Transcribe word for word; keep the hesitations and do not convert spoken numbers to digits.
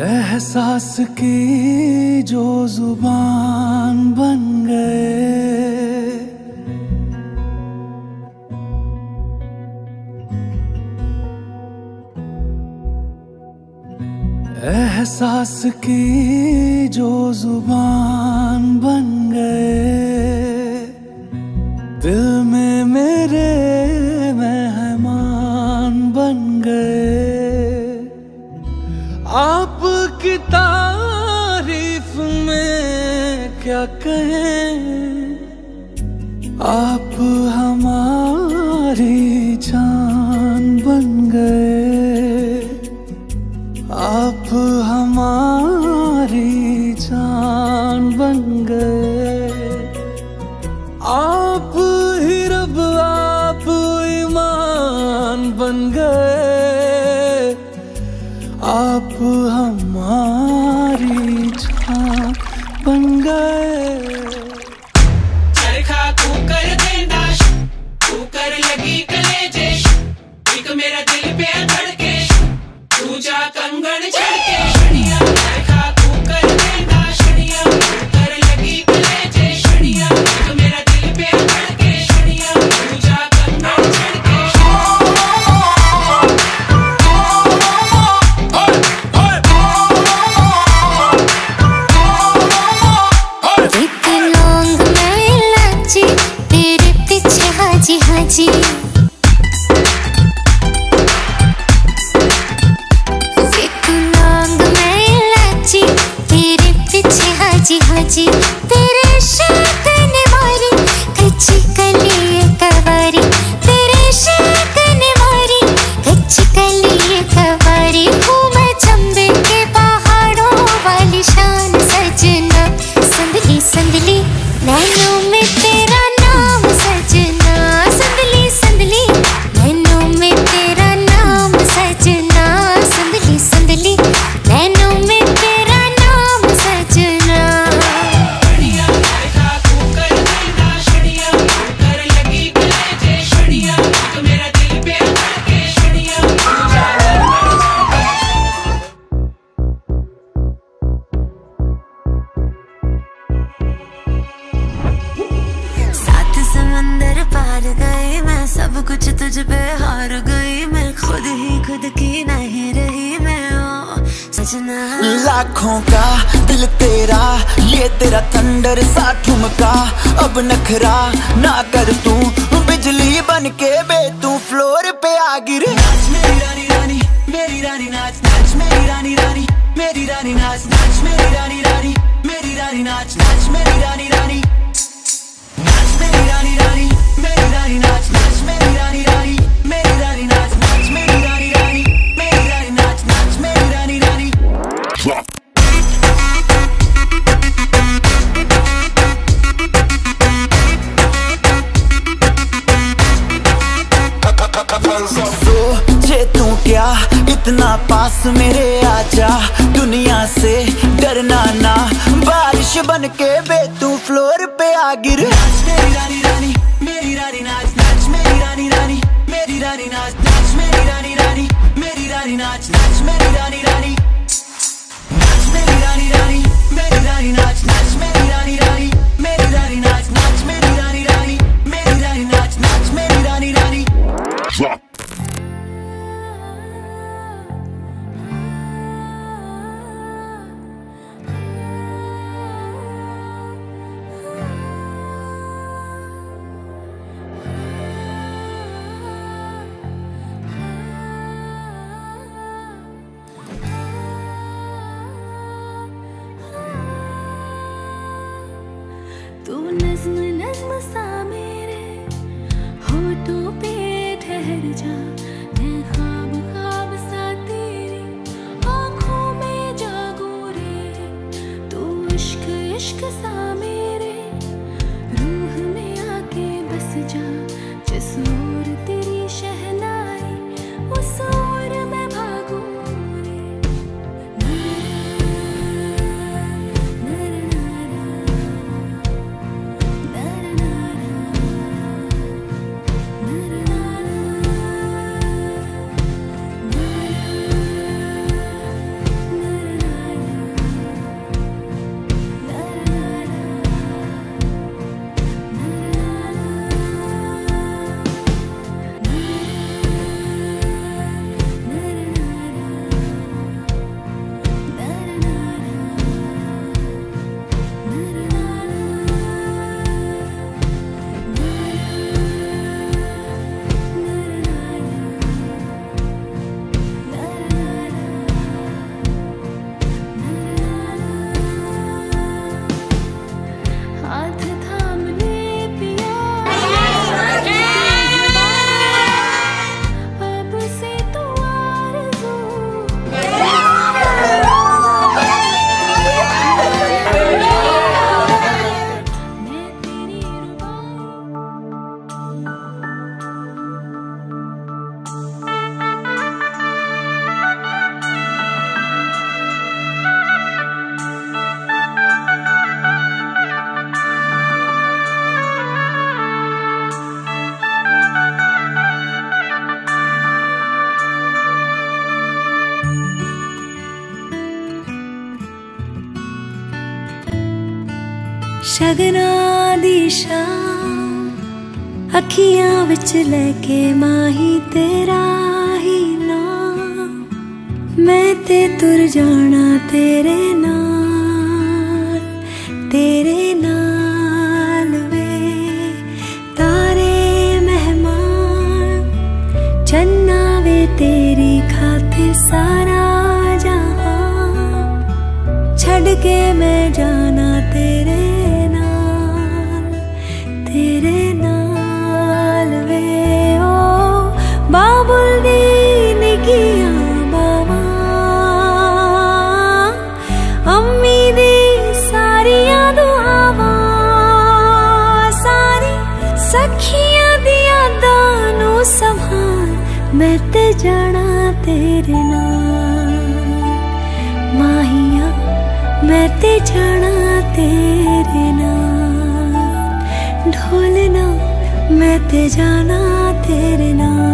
एहसास की जो जुबान बन गए, एहसास की जो जुबान बन गए, दिल में मेरे मेहमान बन गए। आपकी तारीफ में क्या कहें, आप हमारी जान बन गए, आप हमारी जान बन गए। आप ही रब, आप ईमान बन गए, आप हमारी जान बन गए। चरखा कुकर दे नाश, कुकर लगी कलेजेश, एक मेरा दिल पे धड़के, तू जा कंगन छड़के। शनिया चरखा कुकर दे नाश, शनिया कुकर लगी कलेजेश, शनिया एक मेरा दिल पे धड़के, शनिया तू जा कंगन छड़के। एक लौंग मैं इलायची, तेरे पीछे हाजी हाजी। एक लौंग मैं इलायची, तेरे पीछे हाजी हाजी। तेरे इश्क ने मारी कच्ची कली कवारी, तेरे इश्क ने मारी कच्ची कली कवारी। हूँ मैं चंबे के पहाड़ों वाली शान सजना, संदली संदली नैनों में तेरा नाम सजना, संदली संदली नैनों में तेरा नाम सजना, संदली संदली नैनों में तेरा नाम सजना। शनिया चरखा कुकर दे नाश, शनिया कुकर लगी कलेजेश, शनिया एक मेरा दिल पे धड़के, शनिया तू जा कंगन छड़के। सात समंदर पार गई मैं, सब कुछ तुझ पे हार गई मैं, खुद ही खुद की नहीं रही मैं। ओ सजना लाखों का दिल तेरा, ये तेरा थंडर सा ठुमका। अब नखरा ना कर तू, बिजली बन के बे तू फ्लोर पे आ गिरे। नाच मेरी रानी रानी, मेरी रानी नाच नाच मेरी रानी रानी, मेरी रानी नाच नाच मेरी रानी रानी, मेरी रानी नाच नाच मेरी रानी रानी। नाच मेरी रानी रानी, मेरी रानी नाच नाच मेरी रानी रानी, मेरी रानी नाच नाच मेरी रानी रानी, मेरी रानी नाच नाच मेरी रानी रानी। सोचे तू क्या इतना पास मेरे आजा, दुनिया से डरना ना, बारिश बन के बे तू फ्लोर पे आ गिर। नाच मेरी रानी रानी, मेरी रानी नाच नाच मेरी रानी रानी, मेरी रानी नाच नाच मेरी रानी रानी, मेरी रानी नाच नाच मेरी रानी रानी। नाच मेरी रानी रानी, मेरी रानी नाच नाच मेरी रानी रानी, मेरी रानी नाच नाच मेरी रानी रानी, मेरी रानी नाच नाच मेरी रानी रानी। तू नज्म नज्म सा मेरे होठों पे ठहर जा, मैं ख्वाब ख्वाब सा तेरी आँखों में जागूं रे। तू इश्क इश्क सा मेरे रूह में आके बस जा, जिस ओर तेरी शहनाई उस ओर मैं भागूं रे। शगना दी शाम अखियां विच लेके माही तेरा ही नाम मैं ते तुर जाना तेरे नाल तेरे नाल वे तारे मेहमान चन्ना वे तेरी खातिर सारा जहां छड़ के मैं जाना तेरे नाल तेरे नाल वे ओ बाबुल दी निकियां बाबा अम्मी दी सारियां दुआवां सारी सखियां दी यादां नू संभाल मैं ते जाना तेरे नाल माहिया मैं ते जाना तेरे नाल ढोलना मैं ते जाना तेरे नाल।